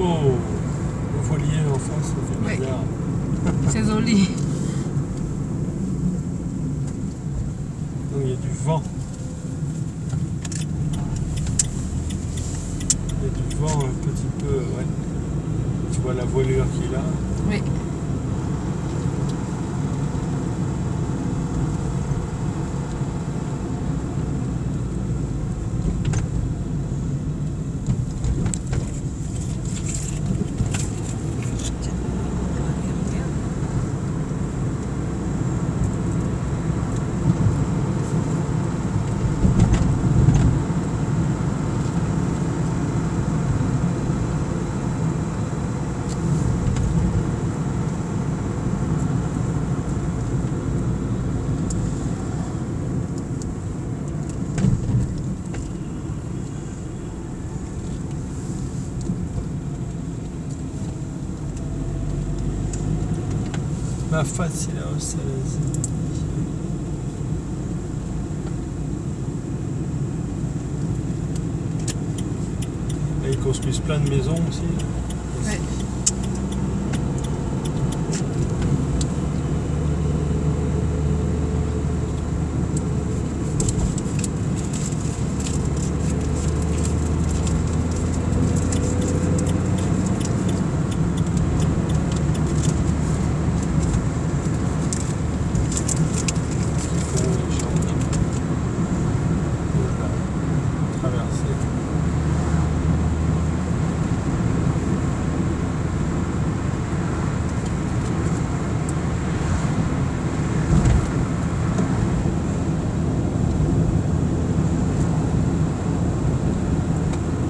Oh, le voilier en face, ça fait bizarre. C'est joli. Donc il y a du vent. Il y a du vent un petit peu, ouais. Tu vois la voilure qui est là. Oui. Ma face, il est au Salaise. Là, ils construisent plein de maisons aussi. Ouais.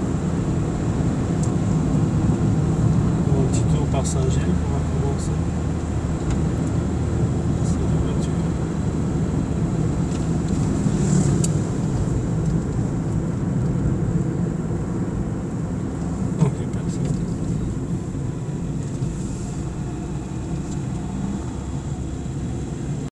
Saint-Gilles, on va commencer.